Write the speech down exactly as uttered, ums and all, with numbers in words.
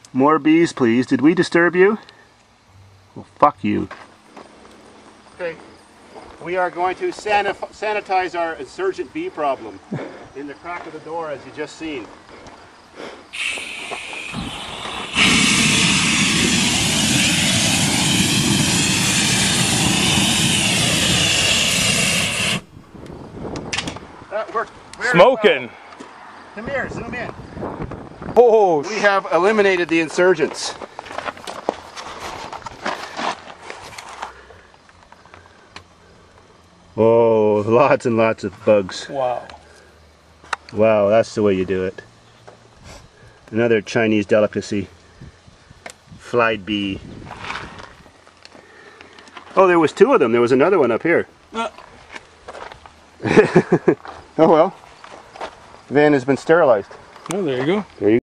More bees, please. Did we disturb you? Well, fuck you. Okay. We are going to sanit sanitize our insurgent bee problem in the crack of the door, as you just seen. That worked very Smoking. well. Come here, zoom in. Oh, We have eliminated the insurgents. Oh, lots and lots of bugs. wow. Wow, that's the way you do it. Another Chinese delicacy. Flied bee. Oh, there was two of them. There was another one up here. Uh. Oh well. Van has been sterilized. Oh, there you go. There you